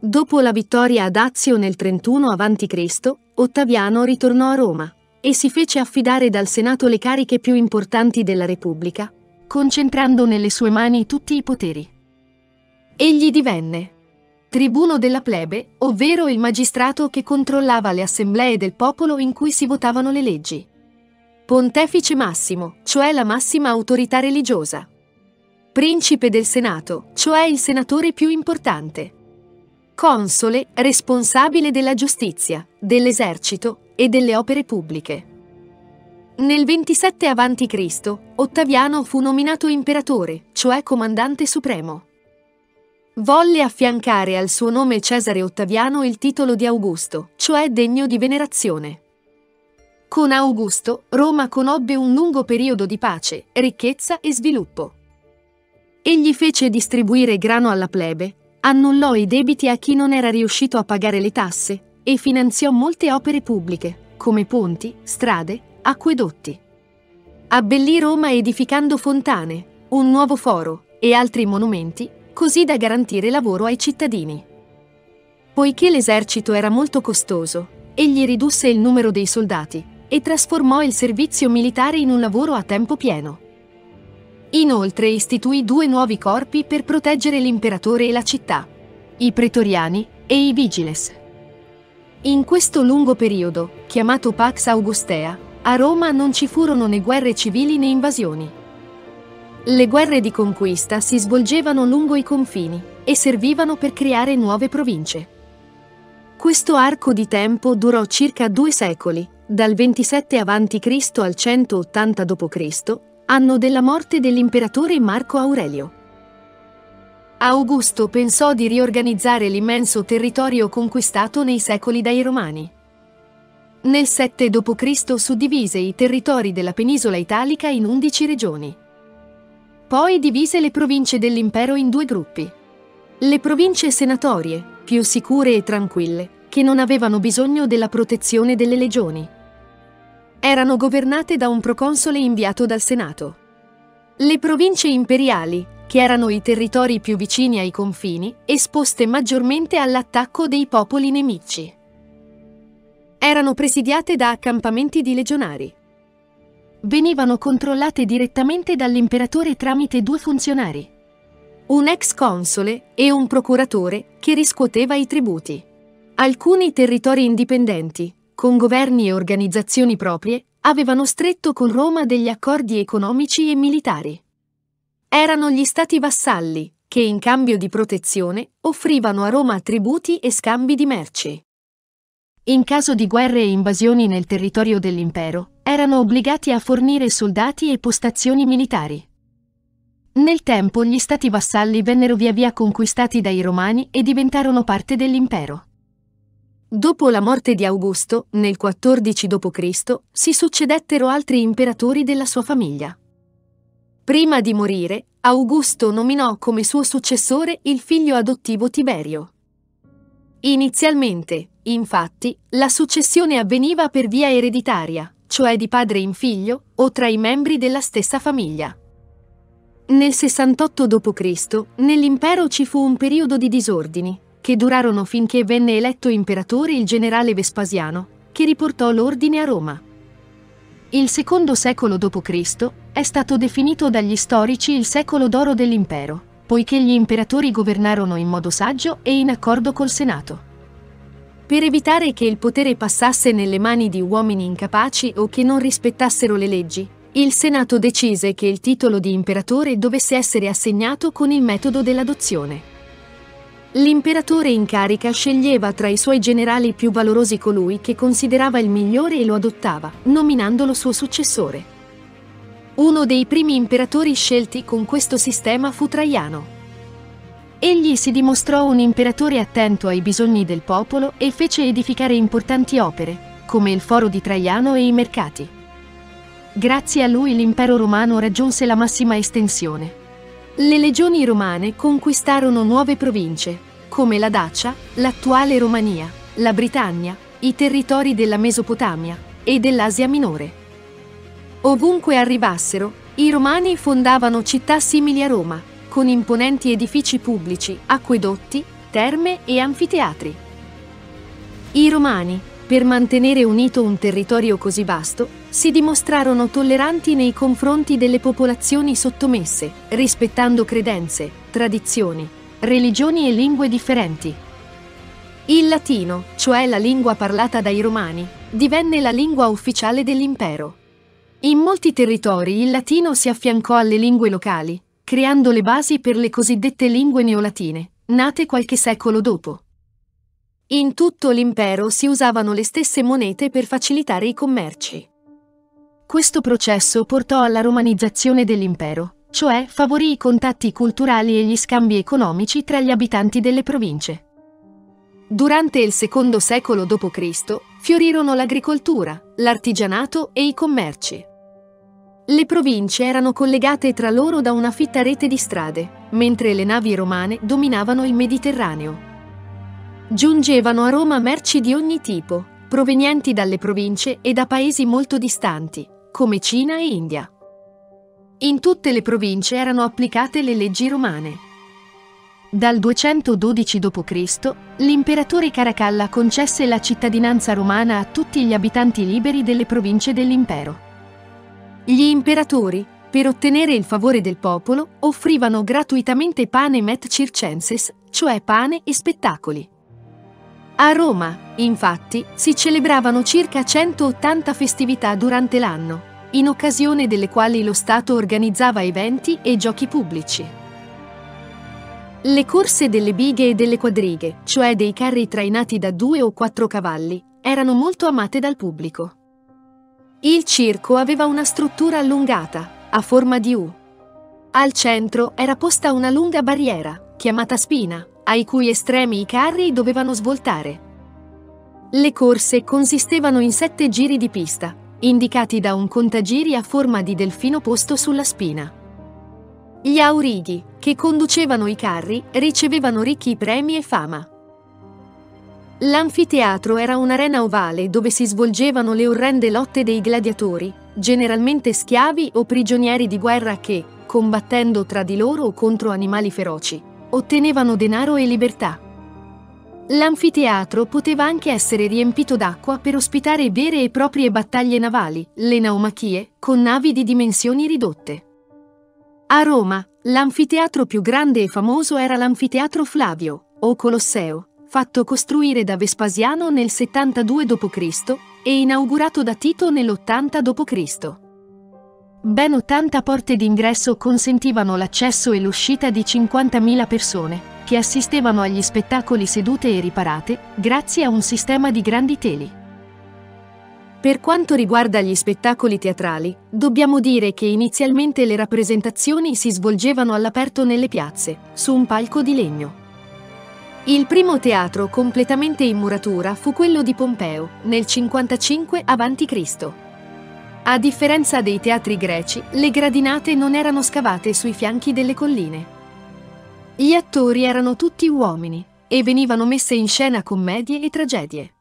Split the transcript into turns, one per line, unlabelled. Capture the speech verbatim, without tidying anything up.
Dopo la vittoria ad Azio nel trentuno avanti Cristo, Ottaviano ritornò a Roma e si fece affidare dal Senato le cariche più importanti della Repubblica, concentrando nelle sue mani tutti i poteri. Egli divenne tribuno della plebe, ovvero il magistrato che controllava le assemblee del popolo in cui si votavano le leggi. Pontefice massimo, cioè la massima autorità religiosa. Principe del Senato, cioè il senatore più importante. Console, responsabile della giustizia, dell'esercito e delle opere pubbliche. Nel ventisette avanti Cristo, Ottaviano fu nominato imperatore, cioè comandante supremo. Volle affiancare al suo nome Cesare Ottaviano il titolo di Augusto, cioè degno di venerazione. Con Augusto, Roma conobbe un lungo periodo di pace, ricchezza e sviluppo. Egli fece distribuire grano alla plebe, annullò i debiti a chi non era riuscito a pagare le tasse e finanziò molte opere pubbliche, come ponti, strade, acquedotti. Abbellì Roma edificando fontane, un nuovo foro e altri monumenti, così da garantire lavoro ai cittadini. Poiché l'esercito era molto costoso, egli ridusse il numero dei soldati e trasformò il servizio militare in un lavoro a tempo pieno. Inoltre istituì due nuovi corpi per proteggere l'imperatore e la città: i pretoriani e i vigiles. In questo lungo periodo, chiamato Pax Augustea, a Roma non ci furono né guerre civili né invasioni. Le guerre di conquista si svolgevano lungo i confini e servivano per creare nuove province. Questo arco di tempo durò circa due secoli, dal ventisette avanti Cristo al centottanta dopo Cristo, anno della morte dell'imperatore Marco Aurelio. Augusto pensò di riorganizzare l'immenso territorio conquistato nei secoli dai Romani. Nel sette dopo Cristo suddivise i territori della penisola italica in undici regioni. Poi divise le province dell'impero in due gruppi. Le province senatorie, più sicure e tranquille, che non avevano bisogno della protezione delle legioni. Erano governate da un proconsole inviato dal Senato. Le province imperiali, che erano i territori più vicini ai confini, esposte maggiormente all'attacco dei popoli nemici. Erano presidiate da accampamenti di legionari. Venivano controllate direttamente dall'imperatore tramite due funzionari: un ex console e un procuratore che riscuoteva i tributi. Alcuni territori indipendenti, con governi e organizzazioni proprie, avevano stretto con Roma degli accordi economici e militari. Erano gli stati vassalli, che in cambio di protezione offrivano a Roma tributi e scambi di merci. In caso di guerre e invasioni nel territorio dell'impero, erano obbligati a fornire soldati e postazioni militari. Nel tempo gli stati vassalli vennero via via conquistati dai Romani e diventarono parte dell'impero. Dopo la morte di Augusto, nel quattordici dopo Cristo, si succedettero altri imperatori della sua famiglia. Prima di morire, Augusto nominò come suo successore il figlio adottivo Tiberio. Inizialmente, infatti, la successione avveniva per via ereditaria, cioè di padre in figlio, o tra i membri della stessa famiglia. Nel sessantotto dopo Cristo, nell'impero ci fu un periodo di disordini, che durarono finché venne eletto imperatore il generale Vespasiano, che riportò l'ordine a Roma. Il secondo secolo dopo Cristo è stato definito dagli storici il secolo d'oro dell'impero, poiché gli imperatori governarono in modo saggio e in accordo col Senato. Per evitare che il potere passasse nelle mani di uomini incapaci o che non rispettassero le leggi, il Senato decise che il titolo di imperatore dovesse essere assegnato con il metodo dell'adozione. L'imperatore in carica sceglieva tra i suoi generali più valorosi colui che considerava il migliore e lo adottava, nominandolo suo successore. Uno dei primi imperatori scelti con questo sistema fu Traiano. Egli si dimostrò un imperatore attento ai bisogni del popolo e fece edificare importanti opere, come il Foro di Traiano e i mercati. Grazie a lui l'impero romano raggiunse la massima estensione. Le legioni romane conquistarono nuove province, come la Dacia, l'attuale Romania, la Britannia, i territori della Mesopotamia e dell'Asia Minore. Ovunque arrivassero, i Romani fondavano città simili a Roma, con imponenti edifici pubblici, acquedotti, terme e anfiteatri. I Romani, per mantenere unito un territorio così vasto, si dimostrarono tolleranti nei confronti delle popolazioni sottomesse, rispettando credenze, tradizioni, religioni e lingue differenti. Il latino, cioè la lingua parlata dai Romani, divenne la lingua ufficiale dell'impero. In molti territori il latino si affiancò alle lingue locali, creando le basi per le cosiddette lingue neolatine, nate qualche secolo dopo. In tutto l'impero si usavano le stesse monete per facilitare i commerci. Questo processo portò alla romanizzazione dell'impero, cioè favorì i contatti culturali e gli scambi economici tra gli abitanti delle province. Durante il secondo secolo dopo Cristo fiorirono l'agricoltura, l'artigianato e i commerci. Le province erano collegate tra loro da una fitta rete di strade, mentre le navi romane dominavano il Mediterraneo. Giungevano a Roma merci di ogni tipo, provenienti dalle province e da paesi molto distanti, come Cina e India. In tutte le province erano applicate le leggi romane. Dal duecentododici dopo Cristo, l'imperatore Caracalla concesse la cittadinanza romana a tutti gli abitanti liberi delle province dell'impero. Gli imperatori, per ottenere il favore del popolo, offrivano gratuitamente panem et circenses, cioè pane e spettacoli. A Roma, infatti, si celebravano circa centottanta festività durante l'anno, in occasione delle quali lo Stato organizzava eventi e giochi pubblici. Le corse delle bighe e delle quadrighe, cioè dei carri trainati da due o quattro cavalli, erano molto amate dal pubblico. Il circo aveva una struttura allungata, a forma di U. Al centro era posta una lunga barriera, chiamata spina, ai cui estremi i carri dovevano svoltare. Le corse consistevano in sette giri di pista, indicati da un contagiri a forma di delfino posto sulla spina. Gli aurighi, che conducevano i carri, ricevevano ricchi premi e fama. L'anfiteatro era un'arena ovale dove si svolgevano le orrende lotte dei gladiatori, generalmente schiavi o prigionieri di guerra che, combattendo tra di loro o contro animali feroci, ottenevano denaro e libertà. L'anfiteatro poteva anche essere riempito d'acqua per ospitare vere e proprie battaglie navali, le naumachie, con navi di dimensioni ridotte. A Roma, l'anfiteatro più grande e famoso era l'Anfiteatro Flavio, o Colosseo, fatto costruire da Vespasiano nel settantadue dopo Cristo e inaugurato da Tito nell'ottanta dopo Cristo. Ben ottanta porte d'ingresso consentivano l'accesso e l'uscita di cinquantamila persone, che assistevano agli spettacoli sedute e riparate, grazie a un sistema di grandi teli. Per quanto riguarda gli spettacoli teatrali, dobbiamo dire che inizialmente le rappresentazioni si svolgevano all'aperto nelle piazze, su un palco di legno. Il primo teatro completamente in muratura fu quello di Pompeo, nel cinquantacinque avanti Cristo A differenza dei teatri greci, le gradinate non erano scavate sui fianchi delle colline. Gli attori erano tutti uomini e venivano messe in scena commedie e tragedie.